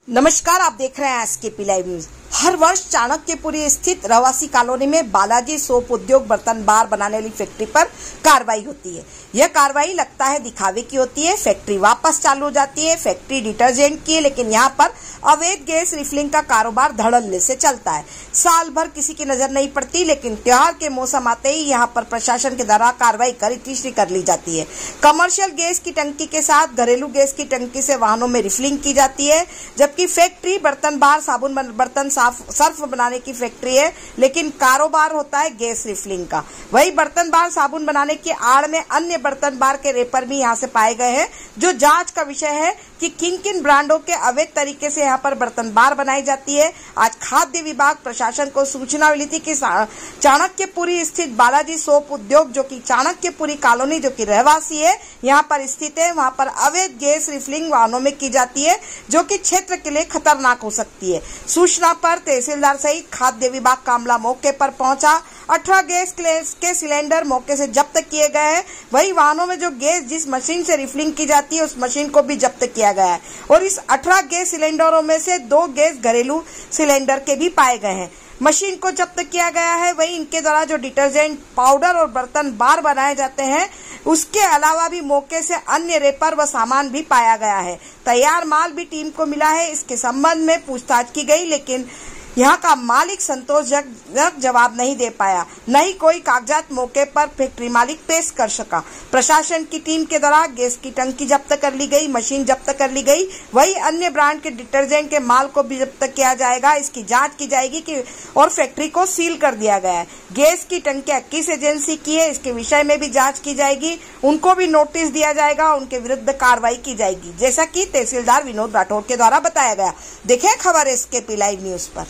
नमस्कार, आप देख रहे हैं एसकेपी लाइव न्यूज। हर वर्ष चाणक्यपुरी स्थित रहवासी कॉलोनी में बालाजी सोप उद्योग बर्तन बार बनाने वाली फैक्ट्री पर कार्रवाई होती है। यह कार्रवाई लगता है दिखावे की होती है। फैक्ट्री वापस चालू हो जाती है। फैक्ट्री डिटर्जेंट की है, लेकिन यहाँ पर अवैध गैस रिफिलिंग का कारोबार धड़ल्ले से चलता है। साल भर किसी की नजर नहीं पड़ती, लेकिन त्योहार के मौसम आते ही यहाँ पर प्रशासन के द्वारा कार्रवाई तीसरी कर ली जाती है। कमर्शियल गैस की टंकी के साथ घरेलू गैस की टंकी से वाहनों में रिफिलिंग की जाती है, जबकि फैक्ट्री बर्तन बार साबुन बर्तन सर्फ बनाने की फैक्ट्री है, लेकिन कारोबार होता है गैस रिफिलिंग का। वही बर्तन बार साबुन बनाने की आड़ में अन्य बर्तन बार के रेपर भी यहाँ से पाए गए हैं, जो जांच का विषय है कि किन ब्रांडों के अवैध तरीके से यहाँ पर बर्तन बार बनाई जाती है। आज खाद्य विभाग प्रशासन को सूचना मिली थी कि चाणक्यपुरी स्थित बालाजी सोप उद्योग, जो कि चाणक्यपुरी कॉलोनी जो कि रहवासी है, यहाँ पर स्थित है, वहाँ पर अवैध गैस रिफिलिंग वाहनों में की जाती है, जो कि क्षेत्र के लिए खतरनाक हो सकती है। सूचना पर तहसीलदार सहित खाद्य विभाग का अमला मौके पर पहुंचा। 18 गैस के सिलेंडर मौके से जब्त किए गए हैं। वही वाहनों में जो गैस जिस मशीन से रिफिलिंग की जाती है, उस मशीन को भी जब्त किया गया है। और इस 18 गैस सिलेंडरों में से 2 गैस घरेलू सिलेंडर के भी पाए गए हैं। मशीन को जब्त किया गया है। वही इनके द्वारा जो डिटर्जेंट पाउडर और बर्तन बार बनाए जाते हैं, उसके अलावा भी मौके से अन्य रेपर व सामान भी पाया गया है। तैयार माल भी टीम को मिला है। इसके संबंध में पूछताछ की गई, लेकिन यहाँ का मालिक संतोषजनक जवाब नहीं दे पाया। न ही कोई कागजात मौके पर फैक्ट्री मालिक पेश कर सका। प्रशासन की टीम के द्वारा गैस की टंकी जब्त कर ली गई, मशीन जब्त कर ली गई। वही अन्य ब्रांड के डिटर्जेंट के माल को भी जब्त किया जाएगा। इसकी जांच की जाएगी कि और फैक्ट्री को सील कर दिया गया है। गैस की टंकियां किस एजेंसी की है, इसके विषय में भी जाँच की जाएगी। उनको भी नोटिस दिया जाएगा, उनके विरुद्ध कार्रवाई की जाएगी, जैसा की तहसीलदार विनोद राठौर के द्वारा बताया गया। देखें खबर एसकेपी लाइव न्यूज पर।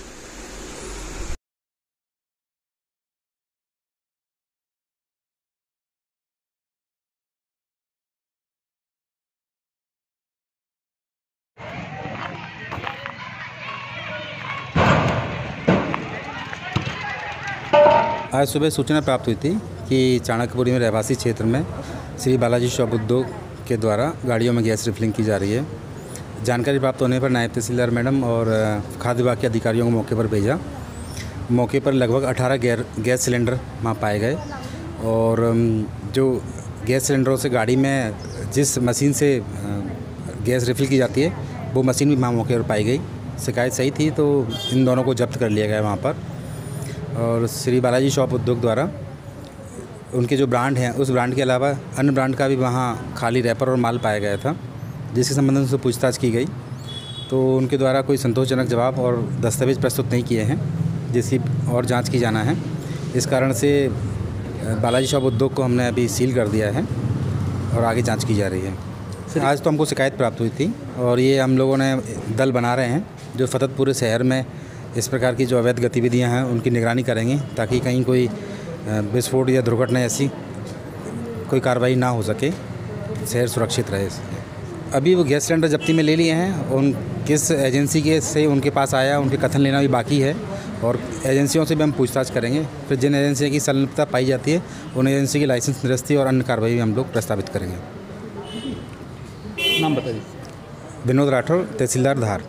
आज सुबह सूचना प्राप्त हुई थी कि चाणक्यपुरी में रहवासी क्षेत्र में श्री बालाजी सोप उद्योग के द्वारा गाड़ियों में गैस रिफिलिंग की जा रही है। जानकारी प्राप्त होने पर नायब तहसीलदार मैडम और खाद्य विभाग के अधिकारियों को मौके पर भेजा। मौके पर लगभग 18 गैस सिलेंडर वहाँ पाए गए, और जो गैस सिलेंडरों से गाड़ी में जिस मशीन से गैस रिफिल की जाती है, वो मशीन भी वहाँ मौके पर पाई गई। शिकायत सही थी, तो इन दोनों को जब्त कर लिया गया वहाँ पर। और श्री बालाजी सोप उद्योग द्वारा उनके जो ब्रांड हैं, उस ब्रांड के अलावा अन्य ब्रांड का भी वहाँ खाली रैपर और माल पाया गया था, जिसके संबंध में उनसे पूछताछ की गई। तो उनके द्वारा कोई संतोषजनक जवाब और दस्तावेज प्रस्तुत नहीं किए हैं, जिसकी और जांच की जाना है। इस कारण से बालाजी सोप उद्योग को हमने अभी सील कर दिया है और आगे जाँच की जा रही है। आज तो हमको शिकायत प्राप्त हुई थी, और ये हम लोगों ने दल बना रहे हैं जो सतत पूरे शहर में इस प्रकार की जो अवैध गतिविधियां हैं उनकी निगरानी करेंगे, ताकि कहीं कोई विस्फोट या दुर्घटना ऐसी कोई कार्रवाई ना हो सके, शहर सुरक्षित रहे। अभी वो गैस सिलेंडर जब्ती में ले लिए हैं। उन किस एजेंसी के से उनके पास आया, उनके कथन लेना भी बाकी है, और एजेंसियों से भी हम पूछताछ करेंगे। फिर जिन एजेंसी की संलिप्तता पाई जाती है, उन एजेंसी की लाइसेंस निरस्ती और अन्य कार्रवाई भी हम लोग प्रस्तावित करेंगे। नाम बताइए। विनोद राठौर, तहसीलदार धार।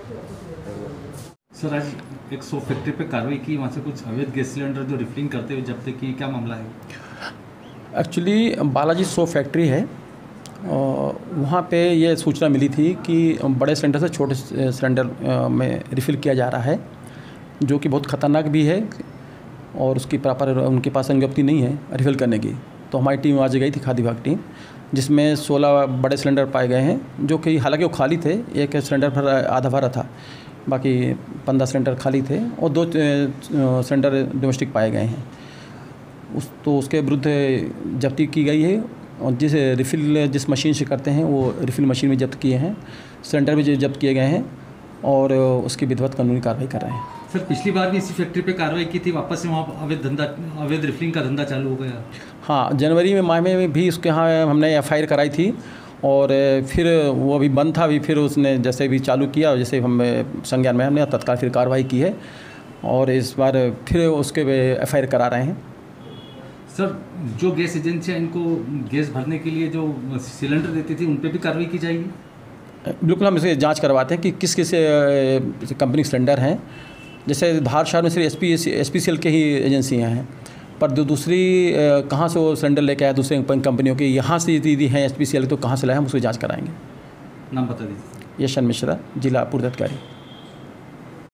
सर, आज एक सोप फैक्ट्री पे कार्रवाई की, वहाँ से कुछ अवैध गैस सिलेंडर जो रिफिलिंग करते हुए जब्त किए, क्या मामला है? एक्चुअली बालाजी सोप फैक्ट्री है, वहाँ पे ये सूचना मिली थी कि बड़े सिलेंडर से छोटे सिलेंडर में रिफ़िल किया जा रहा है, जो कि बहुत ख़तरनाक भी है, और उसकी प्रॉपर उनके पास अनुज्ञप्ति नहीं है रिफ़िल करने की। तो हमारी टीम आज गई थी, खाद्य विभाग टीम, जिसमें 16 बड़े सिलेंडर पाए गए हैं, जो कि हालांकि वो खाली थे। एक सिलेंडर पर आधा भरा था, बाकी 15 सिलेंडर खाली थे, और 2 सिलेंडर डोमेस्टिक पाए गए हैं। उसके विरुद्ध जब्ती की गई है, और जिस मशीन से करते हैं वो रिफ़िल मशीन भी जब्त किए हैं, सिलेंडर भी जब्त किए गए हैं, और उसकी विधिवत कानूनी कार्रवाई कर रहे हैं। सर, पिछली बार भी इसी फैक्ट्री पे कार्रवाई की थी, वापस से वहाँ अवैध रिफिलिंग का धंधा चालू हो गया। हाँ, जनवरी माह में भी उसके यहाँ हमने FIR कराई थी, और फिर वो अभी बंद था। अभी फिर उसने जैसे भी चालू किया, जैसे हम संज्ञान में हमने तत्काल फिर कार्रवाई की है, और इस बार फिर उसके FIR करा रहे हैं। सर, जो गैस एजेंसियाँ इनको गैस भरने के लिए जो सिलेंडर देती थी, उन पर भी कार्रवाई की जाएगी? बिल्कुल हम इसे जांच करवाते हैं कि किस किस कंपनी सिलेंडर हैं। जैसे धार शहर में सिर्फ SPCL के ही एजेंसियां हैं, पर जो दूसरी कहाँ से वो सिलेंडर लेके आए दूसरे कंपनियों की, यहाँ से यदि हैं SPCL तो कहाँ से लाए, हम उसकी जाँच कराएँगे। नाम बता दीजिए। यशन मिश्रा, जिला पूर्व अधिकारी।